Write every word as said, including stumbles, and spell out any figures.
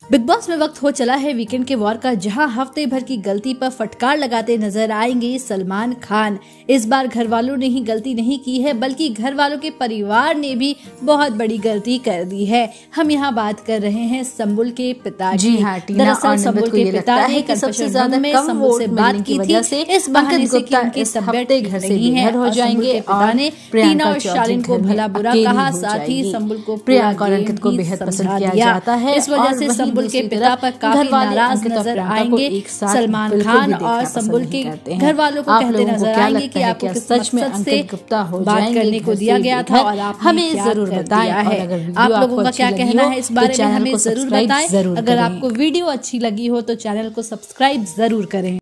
Big boss में वक्त हो चला है वीकेंड के वॉर का, जहां हफ्ते भर की गलती पर फटकार लगाते नजर आएंगे सलमान खान। इस बार घर वालों ने ही गलती नहीं की है, बल्कि घर वालों के परिवार ने भी बहुत बड़ी गलती कर दी है। हम यहाँ बात कर रहे हैं संबुल के पिताजी। जी हाँ, टीना और निमित को ये लगता है कि सबसे ज्यादा कम वोट मिलने की वजह से इस बहाने से कि उनकी तबीयत घर से बेघर हो जाएंगे और ने टीना और शालीन को भला बुरा कहा, साथ ही संबुल को प्रियंका और अंकित को बेहद पसंद किया जाता है। इस वजह से संबुल के पिता पर काफी नाराज नजर आएंगे सलमान खान, और संबुल के घर वालों को कहते नजर आएंगे कि आपको सच में अंकित गुप्ता हो बात करने को दिया गया था और आप हमें जरूर बताया है। आप लोगों का क्या कहना है इस बारे में हमें जरूर बताएं। अगर आपको वीडियो अच्छी लगी हो तो चैनल को सब्सक्राइब जरूर करें।